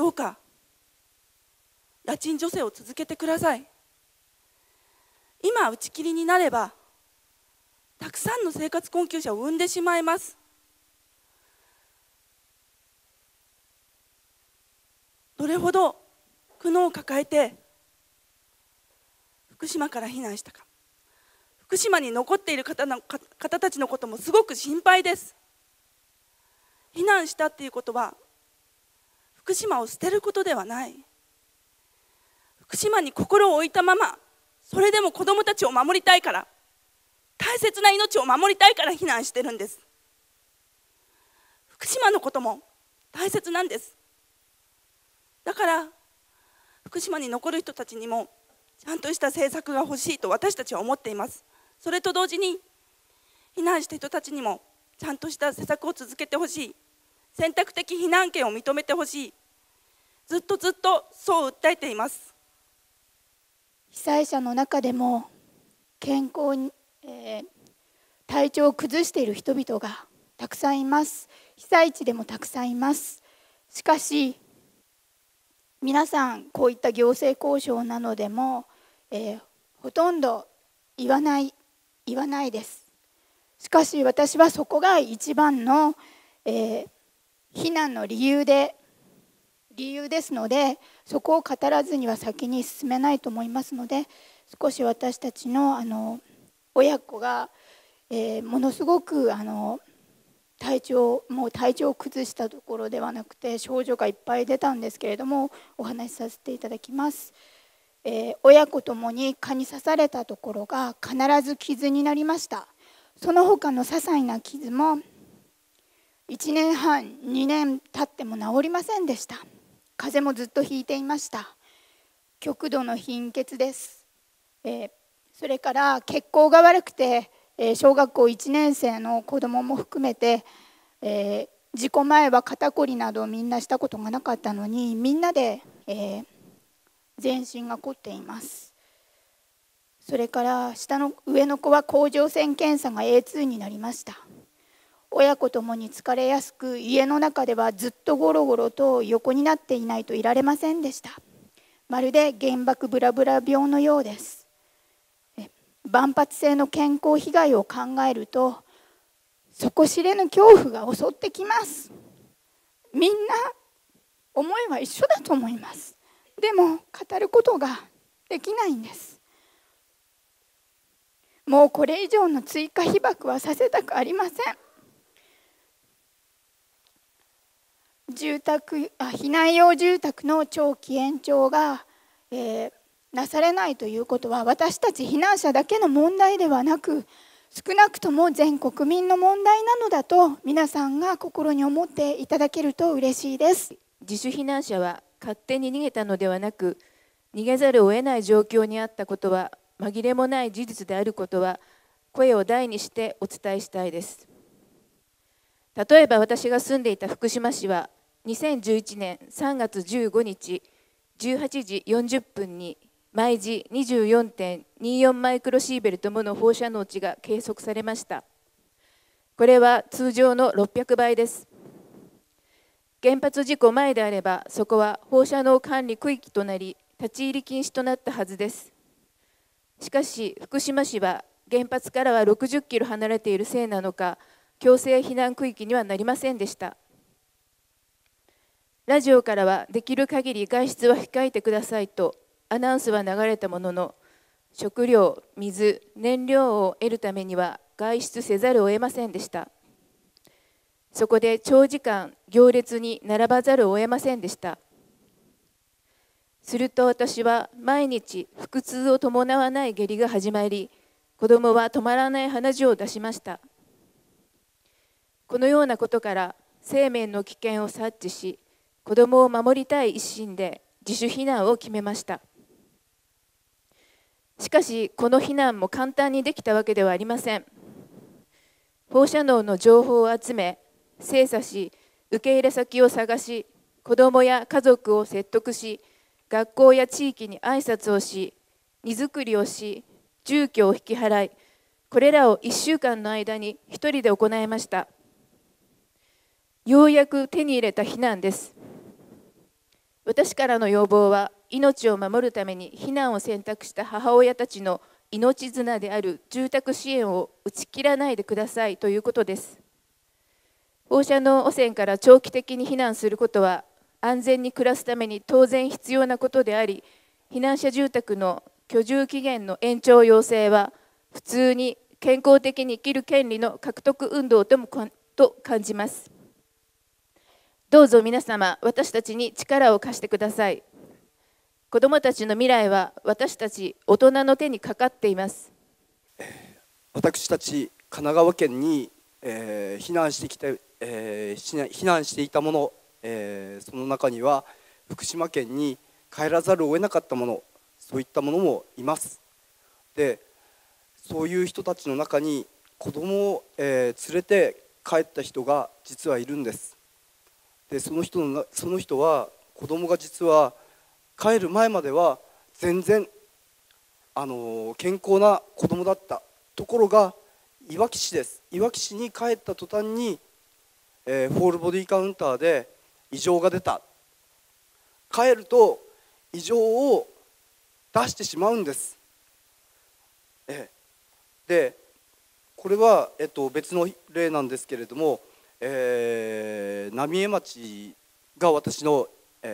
どうか家賃助成を続けてください。今打ち切りになればたくさんの生活困窮者を生んでしまいます。どれほど苦悩を抱えて福島から避難したか。福島に残っている方たちのこともすごく心配です。避難したっていうことは福島を捨てることではない。福島に心を置いたまま、それでも子どもたちを守りたいから、大切な命を守りたいから避難してるんです。福島のことも大切なんです。だから福島に残る人たちにもちゃんとした政策が欲しいと私たちは思っています。それと同時に避難した人たちにもちゃんとした施策を続けてほしい。選択的避難権を認めてほしい。ずっとそう訴えています。 被災者の中でも健康に、体調を崩している人々がたくさんいます。被災地でもたくさんいます。しかし皆さんこういった行政交渉などでも、ほとんど言わないです。しかし私はそこが一番の、避難の理由ですので、そこを語らずには先に進めないと思いますので、少し私たちの親子が、ものすごく体調を崩したところではなくて症状がいっぱい出たんですけれども、お話しさせていただきます。親子ともに蚊に刺されたところが必ず傷になりました。その他の些細な傷も1年半2年経っても治りませんでした。風邪もずっとひいていました。極度の貧血です。それから血行が悪くて、小学校1年生の子どもも含めて、事故前は肩こりなどみんなしたことがなかったのに、みんなで、全身が凝っています。それから上の子は甲状腺検査が A2 になりました。親子ともに疲れやすく、家の中ではずっとゴロゴロと横になっていないといられませんでした。まるで原爆ブラブラ病のようです。万発性の健康被害を考えると底知れぬ恐怖が襲ってきます。みんな思いは一緒だと思います。でも語ることができないんです。もうこれ以上の追加被爆はさせたくありません。避難用住宅の長期延長が、なされないということは、私たち避難者だけの問題ではなく、少なくとも全国民の問題なのだと皆さんが心に思っていただけると嬉しいです。 自主避難者は勝手に逃げたのではなく、逃げざるを得ない状況にあったことは紛れもない事実であることは声を大にしてお伝えしたいです。例えば私が住んでいた福島市は2011年3月15日18時40分に毎時 24.24 マイクロシーベルトもの放射能値が計測されました。これは通常の600倍です。原発事故前であれば、そこは放射能管理区域となり、立ち入り禁止となったはずです。しかし、福島市は原発からは60キロ離れているせいなのか、強制避難区域にはなりませんでした。ラジオからはできる限り外出は控えてくださいとアナウンスは流れたものの、食料、水、燃料を得るためには外出せざるを得ませんでした。そこで長時間行列に並ばざるを得ませんでした。すると私は毎日腹痛を伴わない下痢が始まり、子供は止まらない鼻血を出しました。このようなことから生命の危険を察知し、子供を守りたい一心で自主避難を決めました。しかし、この避難も簡単にできたわけではありません。放射能の情報を集め、精査し、受け入れ先を探し、子どもや家族を説得し、学校や地域に挨拶をし、荷造りをし、住居を引き払い、これらを1週間の間に一人で行いました。ようやく手に入れた避難です。 私からの要望は、命を守るために避難を選択した母親たちの命綱である住宅支援を打ち切らないでくださいということです。放射能汚染から長期的に避難することは、安全に暮らすために当然必要なことであり、避難者住宅の居住期限の延長要請は、普通に健康的に生きる権利の獲得運動と感じます。どうぞ皆様、私たちに力を貸してください。子どもたちの未来は私たち大人の手にかかっています。 私たち神奈川県に、避難していたもの、その中には福島県に帰らざるを得なかったもの、そういったものもいます。で、そういう人たちの中に子供を、連れて帰った人が実はいるんです。で、その人は子供が実は帰る前までは全然健康な子供だった。ところがいわき市です。いわき市に帰った途端に、ホールボディカウンターで異常が出た。帰ると異常を出してしまうんです。で、これは、別の例なんですけれども、浪江町が私の、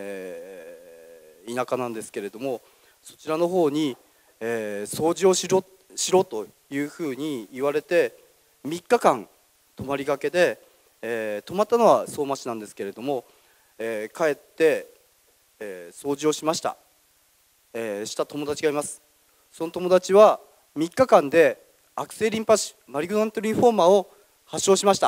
田舎なんですけれども、そちらの方に、掃除をしろというふうに言われて3日間泊まりがけで、泊まったのは相馬市なんですけれども、帰って、掃除をしました。した友達がいます。その友達は3日間で悪性リンパ腫マリグナントリンフォーマを発症しました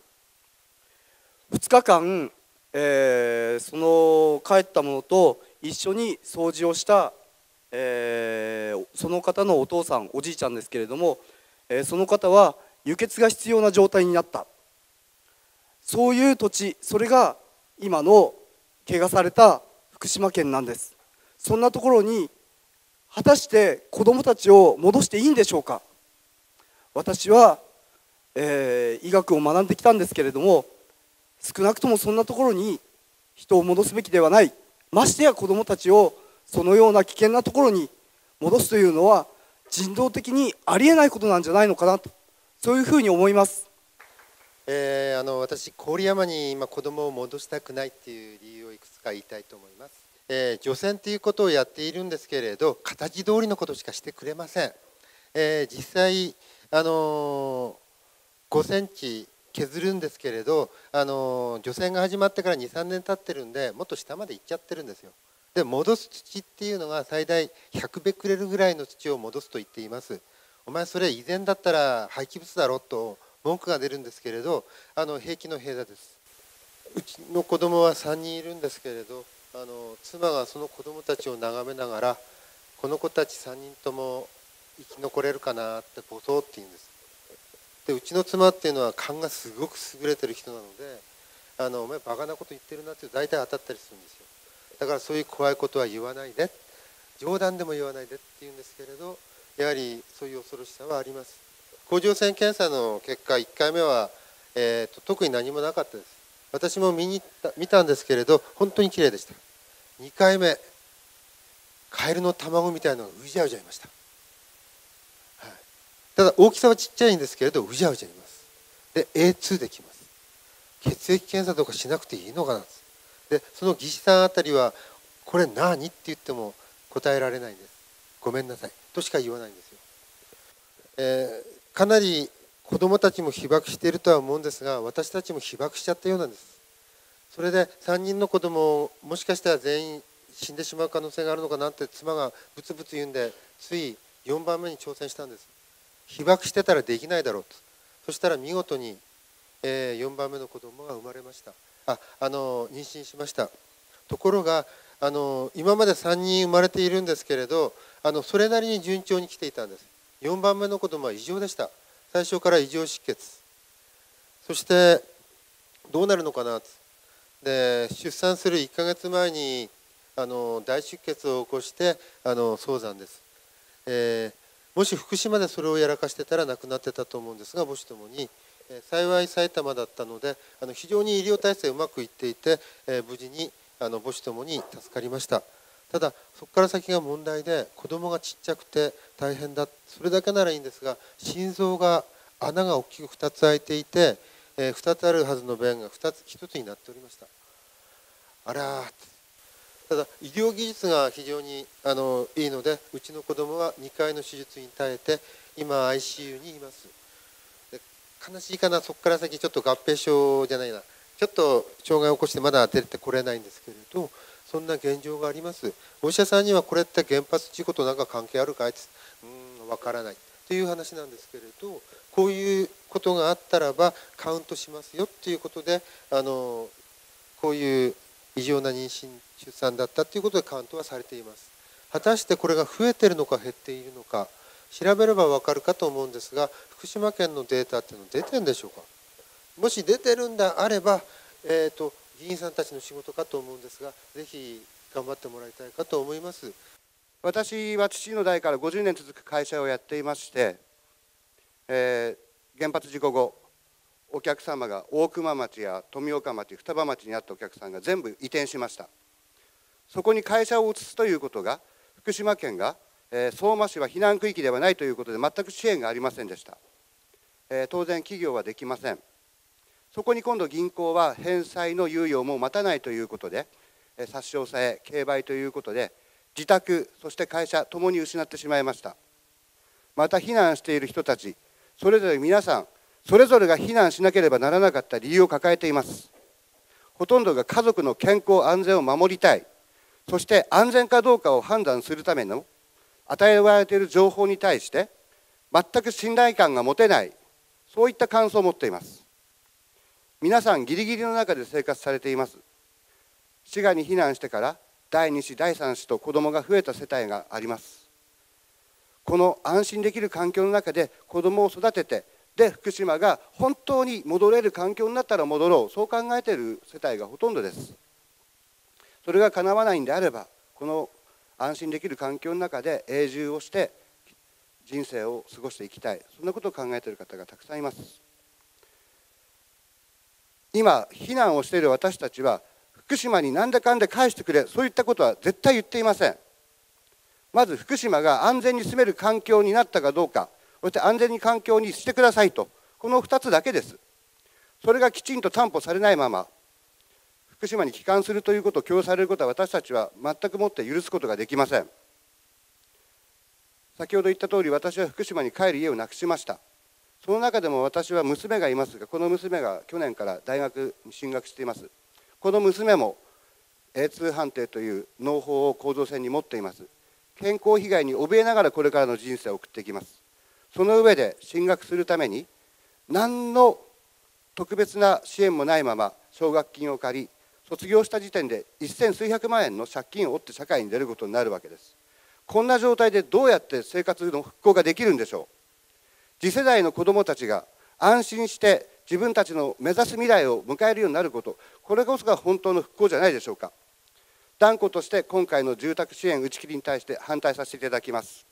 。2日間、その帰ったものと一緒に掃除をした、その方のお父さん、おじいちゃんですけれども、その方は輸血が必要な状態になった。そういう土地、それが今の怪我された福島県なんです。そんなところに果たして子どもたちを戻していいんでしょうか。私は、医学を学んできたんですけれども、少なくともそんなところに人を戻すべきではない。ましてや子どもたちをそのような危険なところに戻すというのは人道的にありえないことなんじゃないのかなと、そういうふうに思います。 私、郡山に今子どもを戻したくないっていう理由をいくつか言いたいと思います。除染ということをやっているんですけれど、形通りのことしかしてくれません。実際5センチ削るんですけれど、除染が始まってから 2,3 年経ってるんで、もっと下まで行っちゃってるんですよ。で、戻す土っていうのが最大100ベクレルぐらいの土を戻すと言っています。お前それ以前だったら廃棄物だろと文句が出るんですけれど、平気の平座です。うちの子供は3人いるんですけれど、妻がその子供たちを眺めながら、この子たち3人とも生き残れるかなってボソって言うんです。で、うちの妻っていうのは勘がすごく優れてる人なので、お前バカなこと言ってるなって大体当たったりするんですよ。だからそういう怖いことは言わないで、冗談でも言わないでって言うんですけれど、やはりそういう恐ろしさはあります。甲状腺検査の結果、1回目は、特に何もなかったです。私も見たんですけれど、本当に綺麗でした。2回目、カエルの卵みたいなのがうじゃうじゃいました。ただ大きさはちっちゃいんですけれど、うじゃうじゃいます。で、A2 できます。血液検査とかしなくていいのかな。で、その技師さんあたりは、これ何って言っても答えられないんです。ごめんなさいとしか言わないんですよ。かなり子どもたちも被爆しているとは思うんですが、私たちも被爆しちゃったようなんです。それで3人の子どももしかしたら全員死んでしまう可能性があるのかなって妻がブツブツ言うんで、つい4番目に挑戦したんです。被爆してたらできないだろうと。そしたら見事に、4番目の子どもが生まれました。妊娠しました。ところが今まで3人生まれているんですけれど、それなりに順調に来ていたんです。4番目の子どもは異常でした。最初から異常出血。そしてどうなるのかなで、出産する1ヶ月前に大出血を起こして早産です。もし福島でそれをやらかしてたら亡くなってたと思うんですが、母子ともに、幸い埼玉だったので非常に医療体制うまくいっていて、無事に、 母子ともに助かりました。ただそこから先が問題で、子供がちっちゃくて大変だ、それだけならいいんですが、心臓が穴が大きく2つ開いていて、2つあるはずの弁が1つになっておりました。あらー、ただ医療技術が非常にいいので、うちの子供は2回の手術に耐えて今 ICU にいます。で、悲しいかな、そこから先ちょっと合併症じゃないな、ちょっと障害を起こしてまだ出てこれないんですけれど、そんな現状があります。お医者さんにはこれって原発事故と何か関係あるかいって、わからないという話なんですけれど、こういうことがあったらばカウントしますよということで、こういう異常な妊娠出産だったということでカウントはされています。果たしてこれが増えているのか減っているのか調べれば分かるかと思うんですが、福島県のデータっていうのは出てるんでしょうか。もし出てるんであれば、議員さんたちの仕事かと思うんですが、ぜひ頑張ってもらいたいかと思います。 私は父の代から50年続く会社をやっていまして、原発事故後、お客様が大熊町や富岡町、双葉町にあったお客さんが全部移転しました。そこに会社を移すということが、福島県が、相馬市は避難区域ではないということで全く支援がありませんでした。当然企業はできません。そこに今度銀行は返済の猶予も待たないということで、差し押さえ、競売ということで、自宅、そして会社ともに失ってしまいました。また避難している人たち、それぞれ皆さん、それぞれが避難しなければならなかった理由を抱えています。ほとんどが家族の健康安全を守りたい、そして安全かどうかを判断するための与えられている情報に対して全く信頼感が持てない、そういった感想を持っています。皆さんギリギリの中で生活されています。滋賀に避難してから第2子、第3子と子どもが増えた世帯があります。この安心できる環境の中で子どもを育てて、で福島が本当に戻れる環境になったら戻ろう、そう考えている世帯がほとんどです。それが叶わないんであれば、この安心できる環境の中で永住をして人生を過ごしていきたい、そんなことを考えている方がたくさんいます。今避難をしている私たちは、福島になんだかんだ返してくれ、そういったことは絶対言っていません。まず福島が安全に住める環境になったかどうか、そして安全に環境にしてくださいと、この2つだけです。それがきちんと担保されないまま福島に帰還するということを強要されることは、私たちは全くもって許すことができません。先ほど言った通り、私は福島に帰る家をなくしました。その中でも私は娘がいますが、この娘が去年から大学に進学しています。この娘も A2 判定という農法を甲状腺に持っています。健康被害に怯えながらこれからの人生を送っていきます。その上で進学するために何の特別な支援もないまま奨学金を借り、卒業した時点で1000数百万円の借金を負って社会に出ることになるわけです。こんな状態でどうやって生活の復興ができるんでしょう。次世代の子どもたちが安心して自分たちの目指す未来を迎えるようになること、これこそが本当の復興じゃないでしょうか。断固として今回の住宅支援打ち切りに対して反対させていただきます。